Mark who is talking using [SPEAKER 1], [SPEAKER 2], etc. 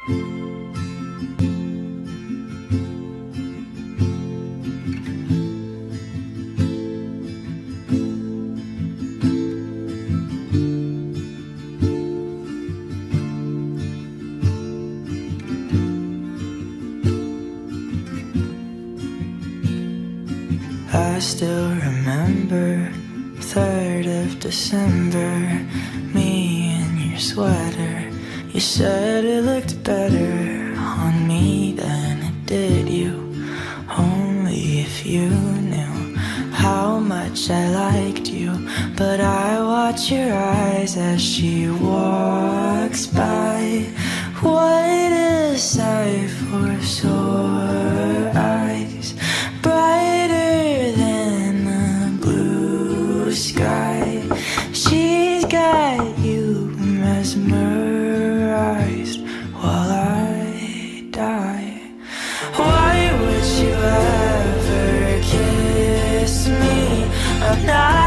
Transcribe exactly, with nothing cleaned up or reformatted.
[SPEAKER 1] I still remember third of December, me in your sweater. You said it looked better on me than it did you. Only if you knew how much I liked you. But I watch your eyes as she walks by. What a sight for sore eyes, brighter than the blue sky. She's got you mesmerized while I die. Why would you ever kiss me? I'm not